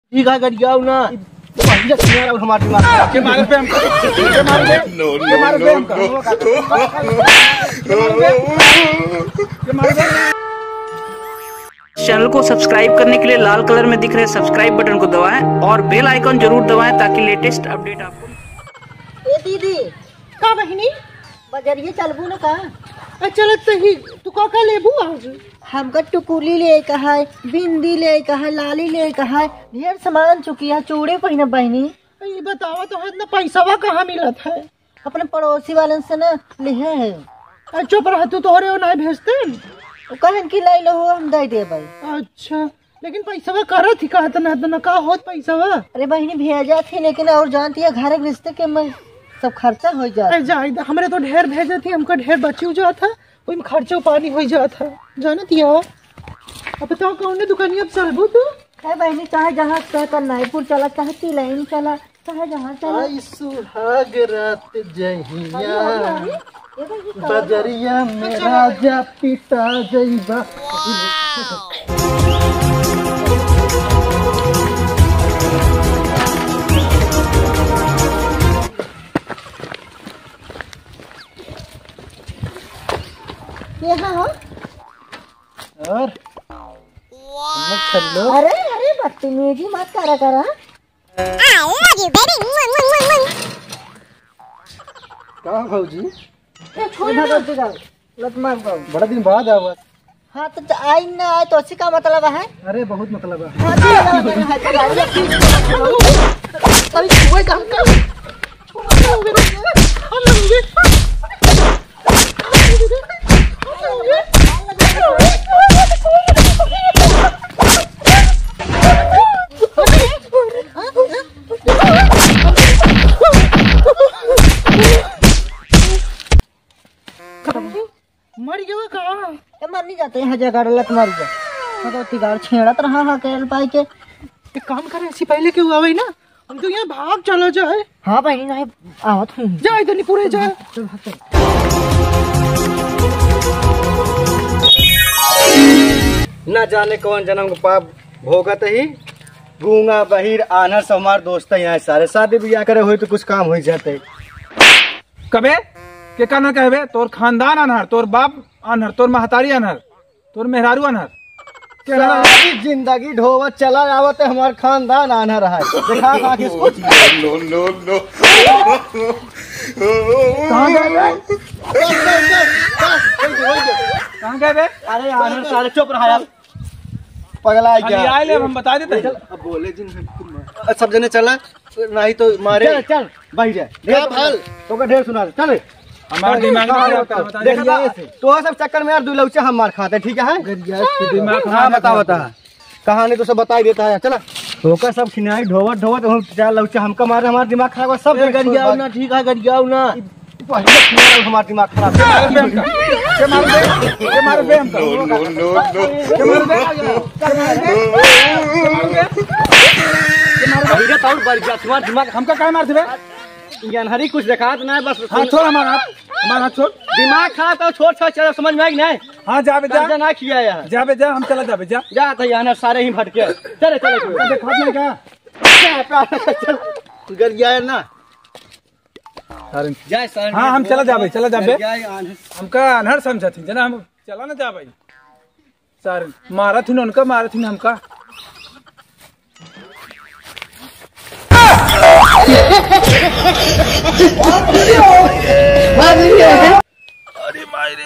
ठीक है गरियाओ ना हमारे दिमाग के मारे पे हम के मारे पे हम चैनल को सब्सक्राइब करने के लिए लाल कलर में दिख रहे सब्सक्राइब बटन को दबाएं और बेल आइकन जरूर दबाएं ताकि लेटेस्ट अपडेट आपको। ए दीदी का बहिनी बजरिए चलबू न का चलत ही तू का लेबू आज हमका टुकुली ले का है, बिंदी ले का है, लाली ले का है, ढेर सामान चुकी है, चूड़े पहिना बहिनी। ये बतावा तो इतना पैसा कहाँ मिलत है? अपने पड़ोसी वालन से न लिहे है। चुप रह तू तोहरे और नहीं भेजते कहन की लाई लो हम दे देबै। अच्छा लेकिन पैसा करत ही कहत न का होत पैसा। अरे बहिनी भेजा थी लेकिन और जानती है घर के रिश्ते के में सब खर्चा हो जाता। हमरे तो ढेर भेजे थी, हमका ढेर बची जाता, वही खर्चा पानी हो जाता जानत या। अब बताओ कौन दुकानिया अब चलबू तू? बहनी चाहे जहाँ कन्नाईपुर चला, चाहे तिलैन चला, चाहे जहाँ चला। सुहाग रात जहिया बजरिया में राजा पिता जइबा। यहाँ हो और अरे अरे बदतमीजी मत करा करा। कहाँ भौजी? लत मार दो। बड़ा दिन बाद आवा। हाँ तो आई ना आए तो का मतलब है? अरे बहुत मतलब है। मर गया कहाँ? मर नहीं जाते यहाँ जगह लत मर जा। मतलब तिगाड़ छेड़त रहा हाँ कैल पाई के। एक काम करे ऐसी पहले क्यों आवे ना, हम तो यहाँ भाग चला जाए। हाँ बहनी नहीं आवत हुई जा इधर नहीं पूरे जा। न जाने कौन जन्म को पाप भोगत ही गूंगा बहिर आनर सब हमारे दोस्त यहाँ सारे शादी ब्याह करे हुए तो कुछ काम हो जाते। कबे के कहना कहबे तोर खानदान अनहर, तोर बाप अनहर, तोर महतारी अनहर, तोर मेहरारू अनहर। सारी जिंदगी ढोवत चला आवत है, हमारे खानदान आना रहा है। देखा कहाँ किसको कहाँ गए बे? अरे आनर सारे चुप रहा यार, पगला गया। ले हम बता देते। अब बोले जिन सब जने चला नहीं तो मारे। चल चल भाई जाए तो ढेर सुना चल। हमारा दिमाग तो सब चक्कर में यार दो लौचे हम मार खाते ठीक है। दिमाग हाँ बता बता कहानी तो सब बता ही देता है। चला होकर सब खिनाई ढोवत ढोवत चार लौचे हमका मारे, हमारा दिमाग खराब है सब। गरियाओ ना ठीक है गरियाओ ना, हमारा दिमाग खराब। दिमाग हमका क्या मार दे? हरी कुछ देखा ना बस। हाथ छोड़ हमारा हाथ छोड़। दिमाग खराब तो छोड़ छोड़ चलो समझ में आई नहीं। हाँ जाबे जा ना किया यार, जाबे जा हम चला जाबे जा जा तो यहाँ सारे ही भटके। चले चले गरिया ना हाँ हम चला जाबे हमका अनहर समझा थी जना, हम चला ना जाबे सारे मारा थी उनका मारा थी हमका। अरे मायरे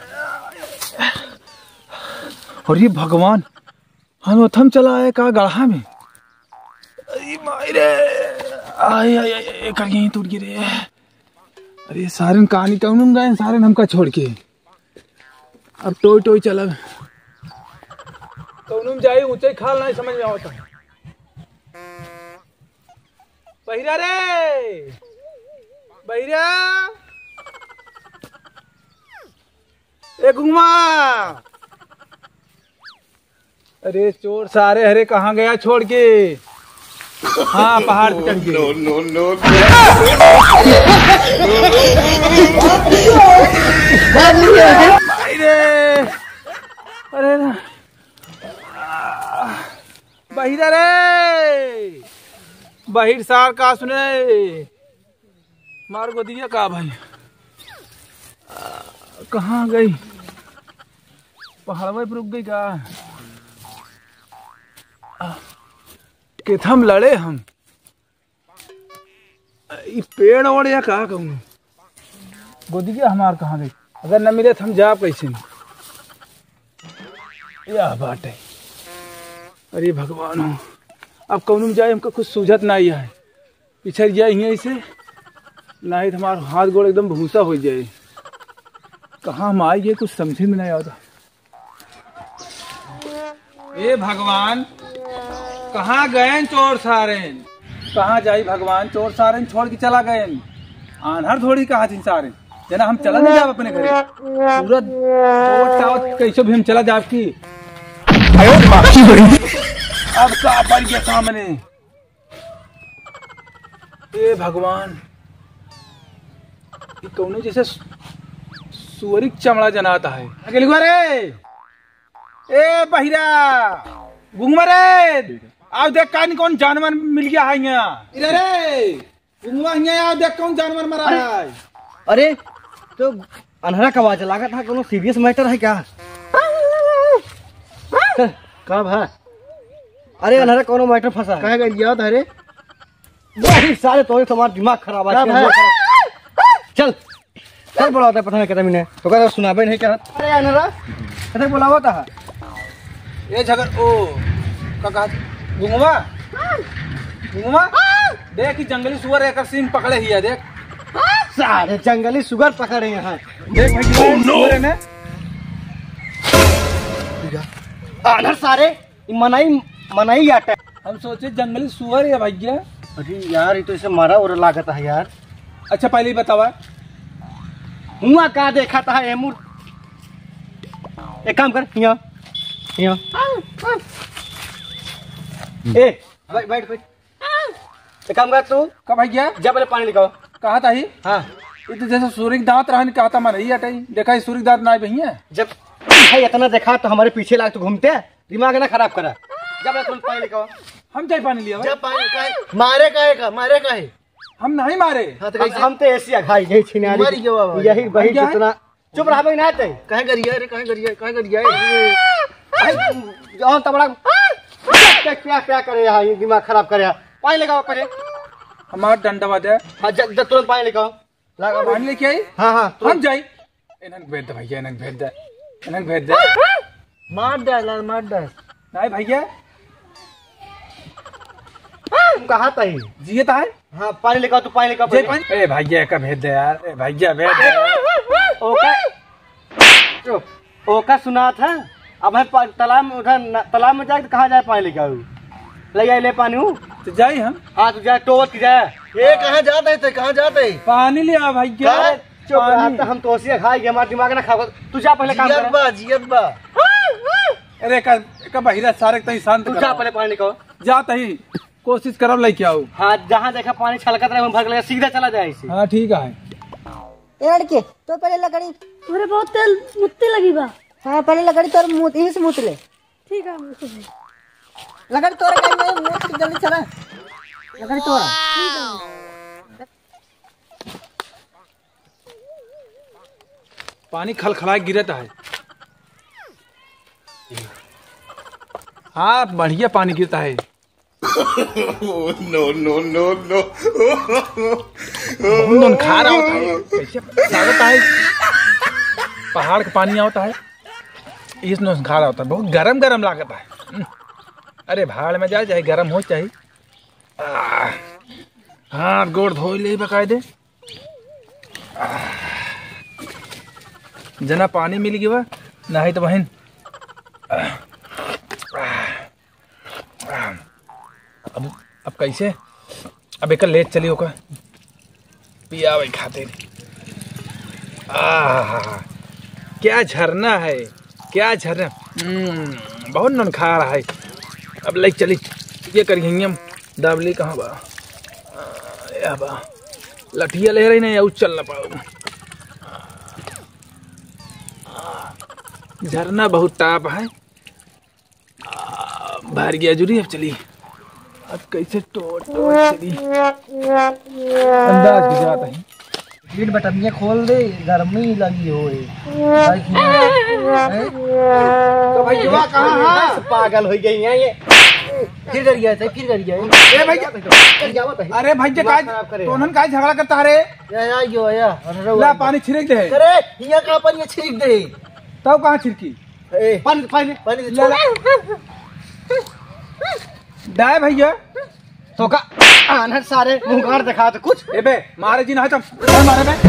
और ये भगवान हम थम चला है का गढ़ा में। अरे मायरे आय आय आय कर यहीं टूट गिरे। अरे सारे कहानी कौन गए सारे हमका छोड़ के। अब टोई टोई चला कौन जाए ऊंचे खाल नहीं समझ में आता। बहिरा रे बहिरा ए घुमा। अरे चोर सारे हरे कहाँ गया छोड़ के? हाँ पहाड़ पे चढ़ गए। अरे बहिरा रे बाहिर सार का सुने मार को दिया का भाई कहाँ गई पहाड़वा पर रुक गई का हम लड़े हम पेड़ ओड़ या कहा कहूँ गोदिया हमार कहाँ गई अगर न मिले तो हम जा कैसे यह बात है। अरे भगवान हो अब कौन में जाए हमको कुछ सूझत नहीं है पिछड़ जाए यहीं से नहीं तो हमारा हाथ गोड़ एकदम भूसा हो जाए कहाँ हम आइए कुछ समझे में नहीं आता। ए भगवान कहाँ गए चोर सारे कहाँ जाई भगवान चोर सारे छोड़ के चला गए आनहर थोड़ी कहा थी सारे जना हम चला नहीं जाब अपने घरे सूरज कैसे भी हम चला जाब की अब का पड़ गया सामने। ए भगवान ये कौन जैसे सुअरिक चमड़ा जनाता है अकेले रे ए बहिरा गुंगवा रे आओ देख कान कौन जानवर मिल गया है यहाँ इधर रे गुंगवा यहाँ आओ देख कौन जानवर मरा है। अरे तो अनहरा का आवाज लगा था कोनो सीरियस मैटर है क्या का भाई अरे अनहरा कोनो मैटर फंसा है कहे गई याद है रे वही सारे तो तुम्हारा दिमाग खराब है चल चल बुलाता है पता नहीं कितना महीने तो कहता सुनाबे नहीं क्या अरे अनहरा कहते बुलावा था ये झगड़ ओ का कहा गुंगवा गुंगवा देख कि जंगली सुअर एक सिंह पकड़े ही है देख सारे जंगली सुगर पकड़े यहाँ देख भाई सुअर है ना अनहर सारे मनाई आटा हम सोचे जंगली सुअर है भैया। अरे यार ये तो इसे मारा और लागत है यार। अच्छा पहले ही बतावा हुआ का देखा था एमूर एक काम कर यहाँ ए बैठ बैठ बैठ एक काम कर तू का भैया जा पहले पानी लेकर कहा था ही हाँ ये तो जैसे सूर्य के दांत रहा कहा था मैं नहीं हटाई देखा सूर्य के दांत ना भैया जब भाई इतना देखा तो हमारे पीछे लाग तो घूमते दिमाग ना खराब करा जब मैं पानी लेकर हम चाय पानी लिया जब पानी का मारे का है हम नहीं मारे हम तो ऐसी घाई गई छिनारी यही वही जितना चुप रहा भाई ना कहे गरिया रे कहे गरिया और तबड़ा क्या करे यहाँ दिमाग खराब करे पानी लेकर पहले हमारा डंडा दे हाँ जब तुरंत पानी लेकर पानी लेके आई हाँ हाँ हम जाई इन्हन भेज दे भैया इन्हन भेज दे मार दे नहीं भैया तुम कहा था ही जिए था हाँ पानी लेकर तू पानी लेकर ए भैया का भेज दे यार ए भैया भेज दे ओका सुना था अब है तालाब में उधर तालाब में जाए तो कहाँ जाए पानी लेकर ले जाए ले पानी हूँ तो जाए हम हाँ तू जाए टोवत की जाए ये कहाँ जाते पानी लिया भैया हम तो खाएंगे हमारा दिमाग ना खा तू जा पहले काम कर जियत बा अरे का बहिरा सारे तई शांत तू जा पहले पानी लेकर जा तही कोशिश करब लेके आओ हाँ जहाँ देखा पानी छलकत रहे भर लगे सीधा चला जाए इसे हाँ ठीक है लड़के तो पहले लकड़ी पूरे बहुत तेल मुत्ती लगी बा हाँ पहले लकड़ी तोर मुँह यहीं से मुँह ले ठीक है लकड़ी तोरा कहीं मुँह जल्दी चला लकड़ी तोरा पानी खलखला गिरता है हाँ बढ़िया पानी गिरता है no. बहुत खा रहा होता है कैसे लागता है पहाड़ का पानी आता है इसमें खा रहा होता है बहुत गरम लागता है अरे भाड़ में जा चाहे गरम हो चाहे हाँ गोड़ धो ले बकायदे जना पानी मिल गया नहीं तो बहन अब कैसे अब एक लेट चली होगा पिया भाई खाते क्या झरना है क्या झरना बहुत नन खा रहा है अब ले चली ये करिए हम दाबली कहाँ बा या बा लठिया ले रही नहीं या चल ना पाओ झरना बहुत टाप है भर गया जुरी अब चली आज कैसे टोट चली अंदाज गुजरात है। सीट बटनिया खोल दे, गर्मी लगी हो तो भाई युवा कहाँ है? पागल हो गई है ये। फिर कर गया, फिर कर गया। ए भाई अरे भाई जे काय तोनन काय झगड़ा करता रे? या ला पानी छिड़क दे। अरे हिया का पानी छिड़क दे। तब कहाँ छिड़की? पानी पानी पानी ला ला दाए भैया तो का आनर सारे मुंह गाड़ दिखा तो कुछ। ए बे मारे जी ना चम मारे बे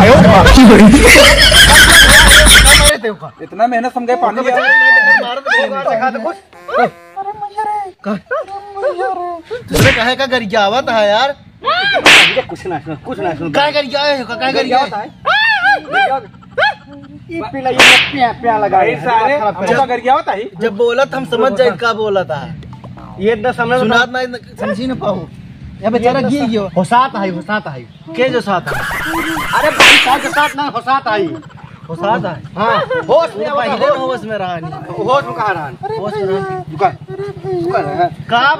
इतना मेहनत समझे पानी मार दिखा तो कुछ। तुझे कहे का गरिया आवत है यार? कुछ ना सुन काय गरिया है? काय गरिया है? ये पिला ये प्या लगा सारे हमका कर गया होता है। जब बोला हम समझ जाए का बोला था। ये इतना समझ सुनात ना समझी ना पाऊं। ये बेचारा गिर गयो। होसात है के जो साथ है? अरे भाई साथ के साथ ना होसात है। होसात है हां होश में पहले होश में रहा नहीं। होश में कहां रहा? होश में दुकान का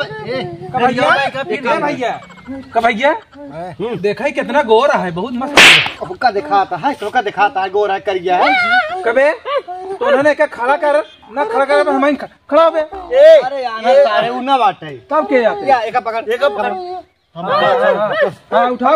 भैया का भैया देखा ही कितना गोरा है, बहुत मस्त हुक्का दिखाता है गोरा कर गया है। कबे तो उन्होंने क्या खड़ा कर ना खड़ा कर हम खड़ा हो गए। अरे यार सारे उना बात है तब के जाते या एक पकड़ हां उठा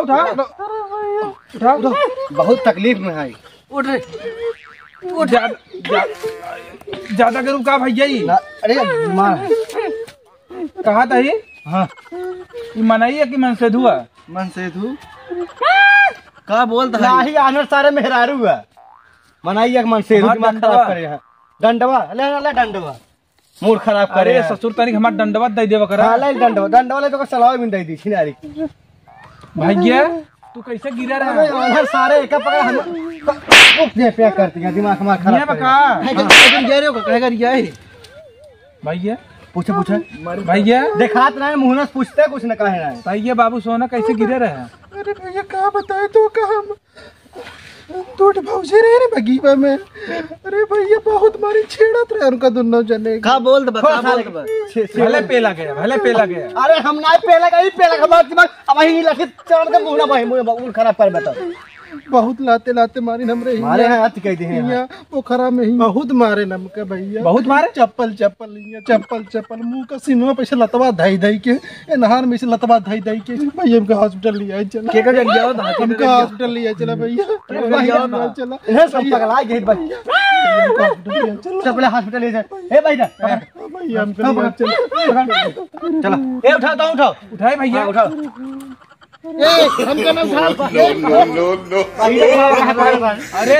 बहुत तकलीफ में है। उठ रे उठ। ज्यादा करूं का भैया ही? अरे मार कहा था ये? हाँ ये मनाई है कि मन से धुआ? मन से धू का बोलता है? नहीं आनर सारे मेहरारू है। मनाइए मन से धू दिमाग खराब करे है। डंडवा ले डंडवा मूड खराब करे। अरे ससुर तनिक हमार डंडवा दे देवा करा। हां ले डंडवा ले तो सलाह भी दे दी छिनारी। भैया तू कैसे गिरा रहा है? आनर सारे एक पकड़ हम उठ दे पे करती है दिमाग हमारा खराब। ये बका तुम जा रहे हो कह कर जाए भैया पूछे भैया देखात ना मुंह से पूछते कुछ न कहे ना। भैया बाबू सोना कैसे गिरे रहे? अरे भैया कहा बताए तो कहा टूट भौजे रहे बगीवा में। अरे भैया बहुत मारी छेड़त रहे उनका दोनों जने। का बोल दे बता भले पेला गया। अरे हम ना पेला हमारा दिमाग अब ही लठी चढ़ के मुंह ना भाई मुंह खराब कर बता। बहुत लाते मारी हमरे मारे हैं हाथ कह दे हैं पोखरा में ही बहुत मारे नमका भैया। बहुत मारे चप्पल मुंह का सिनेमा पे लतवा धई के नहार में से लतवा धई के भैया हमका हॉस्पिटल ले आए। चला के का गया हमका हॉस्पिटल ले आए। चला भैया चला इन्हें सब पगला गए भैया। चला हॉस्पिटल ले जा। ए भैया भैया हमका चला ए उठाओ उठाए भैया उठाओ। ए हमका ना उठा। नो अरे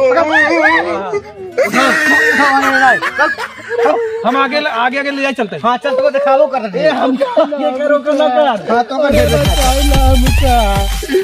हम आगे ले जाए चलते। हाँ चल तो दिखाओ कर। हम ये करो कर ना कर। हां तो कर।